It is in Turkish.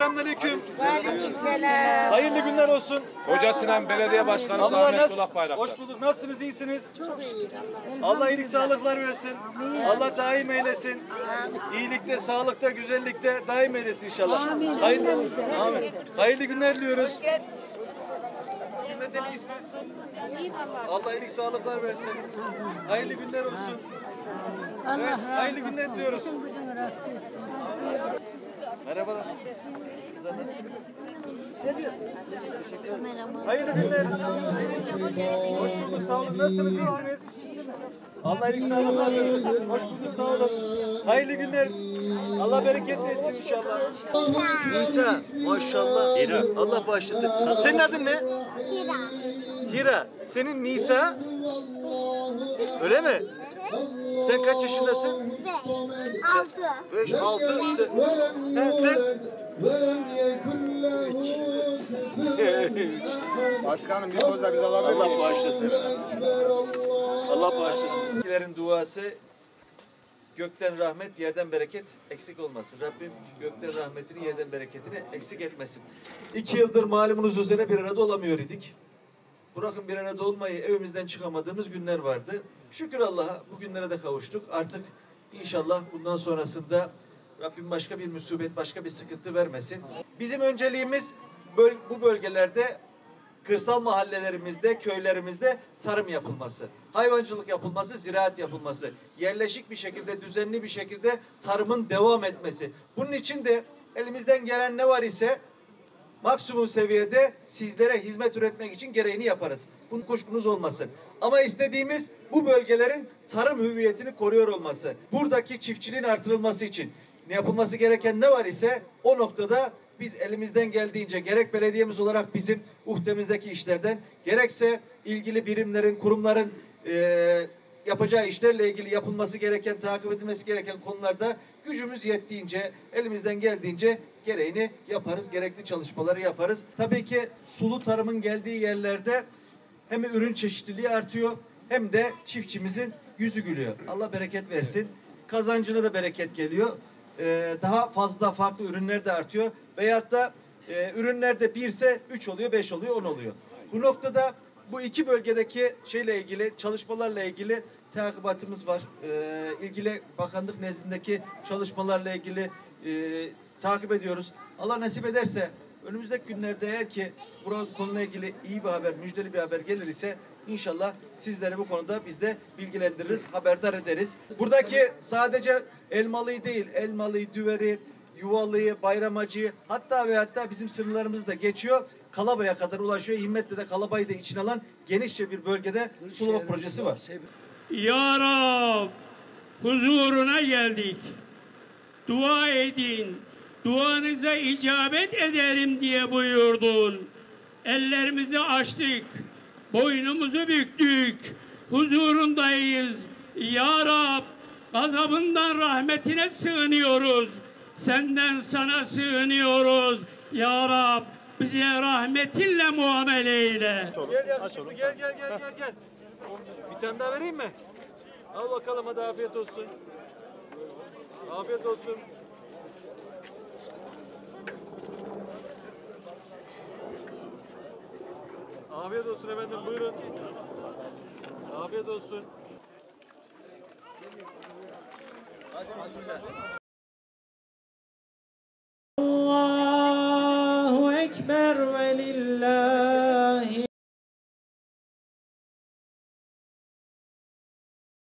Selamünaleyküm. Aleykümselam. Hayırlı günler olsun. Hoca Sinan Belediye Başkanı Allah Ahmet nasıl? Çolak Bayraktar. Hoş bulduk. Nasılsınız? İyisiniz? Çok iyi. Allah iyilik sağlıklar versin. Allah daim eylesin. İyilikte, sağlıkta, güzellikte daim eylesin inşallah. Hayırlı, amin. Hayırlı günler diliyoruz. Cümleten iyisiniz. Allah iyilik sağlıklar versin. Hayırlı günler olsun. Evet, hayırlı günler diliyoruz. Merhabalar. Kızlar nasılsınız? Hayırlı günler. Hoş bulduk, sağ olun. Nasılsınız, iyisiniz? Allah iyilik sağlıklar versin. Hoş bulduk, sağ olun. Hayırlı günler. Allah bereket etsin inşallah. Nisa, maşallah. Hira. Allah bağışlasın. Senin adın ne? Hira. Hira. Senin Nisa? Öyle mi? Sen kaç yaşındasın? 6. 5, 6. Sen? Başkanım bir sözle bize alabilir Allah miyiz? bağışlasın. Allah bağışlasın. Bizlerin duası gökten rahmet, yerden bereket eksik olmasın. Rabbim gökten rahmetini, yerden bereketini eksik etmesin. 2 yıldır malumunuz üzere bir arada olamıyor idik. Bırakın bir arada olmayı, evimizden çıkamadığımız günler vardı. Şükür Allah'a bu günlere de kavuştuk. Artık inşallah bundan sonrasında Rabbim başka bir musibet, başka bir sıkıntı vermesin. Bizim önceliğimiz bu bölgelerde, kırsal mahallelerimizde, köylerimizde tarım yapılması, hayvancılık yapılması, ziraat yapılması, yerleşik bir şekilde, düzenli bir şekilde tarımın devam etmesi. Bunun için de elimizden gelen ne var ise maksimum seviyede sizlere hizmet üretmek için gereğini yaparız. Bunun kuşkunuz olmasın. Ama istediğimiz bu bölgelerin tarım hüviyetini koruyor olması. Buradaki çiftçiliğin artırılması için ne yapılması gereken ne var ise o noktada biz elimizden geldiğince gerek belediyemiz olarak bizim uhdemizdeki işlerden gerekse ilgili birimlerin, kurumların yapacağı işlerle ilgili yapılması gereken, takip edilmesi gereken konularda gücümüz yettiğince, elimizden geldiğince gereğini yaparız, gerekli çalışmaları yaparız. Tabii ki sulu tarımın geldiği yerlerde hem ürün çeşitliliği artıyor hem de çiftçimizin yüzü gülüyor. Allah bereket versin. Kazancına da bereket geliyor. Daha fazla farklı ürünler de artıyor. Veyahut da ürünlerde 1 ise 3 oluyor, 5 oluyor, 10 oluyor. Bu noktada bu iki bölgedeki şeyle ilgili, çalışmalarla ilgili takibatımız var. İlgili bakanlık nezdindeki çalışmalarla ilgili takip ediyoruz. Allah nasip ederse önümüzdeki günlerde eğer ki bu konuyla ilgili iyi bir haber, müjdeli bir haber gelir ise inşallah sizleri bu konuda biz de bilgilendiririz, haberdar ederiz. Buradaki sadece Elmalı'yı değil, Elmalı'yı, Düveri, Yuvalı'yı, Bayramacı'yı hatta ve hatta bizim sınırlarımız da geçiyor. Kalabay'a kadar ulaşıyor. Himmet'te de Kalabay'ı da içine alan genişçe bir bölgede sulama projesi var. Ya Rab, huzuruna geldik. Dua edin. Duanıza icabet ederim diye buyurdun. Ellerimizi açtık. Boynumuzu büktük. Huzurundayız. Ya Rab, gazabından rahmetine sığınıyoruz. Senden sana sığınıyoruz. Ya Rab, bize rahmetinle muamele eyle. Gel yakışıklı, gel. Bir tane daha vereyim mi? Al bakalım, hadi afiyet olsun. Afiyet olsun. Afiyet olsun efendim, buyurun. Afiyet olsun. Hadi bismillah. Allahu Ekber ve lillahi